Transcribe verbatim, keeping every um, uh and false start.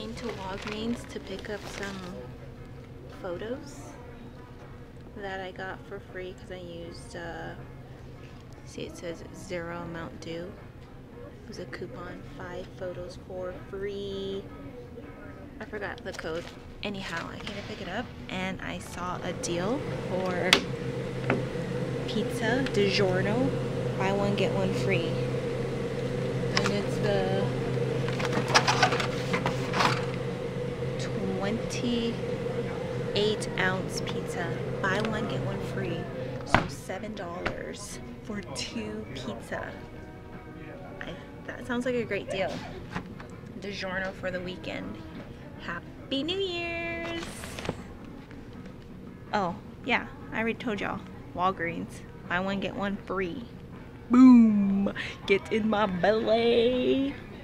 came to Walgreens to pick up some photos that I got for free because I used, uh, see it says zero amount due. It was a coupon, five photos for free. I forgot the code. Anyhow, I came to pick it up and I saw a deal for pizza DiGiorno, buy one get one free. And it's the twenty-eight ounce pizza, buy one get one free. So seven dollars for two pizza. I, that sounds like a great deal. DiGiorno for the weekend. Happy New Year's! Oh, yeah, I already told y'all. Walgreens, buy one get one free. Boom! Get in my belly!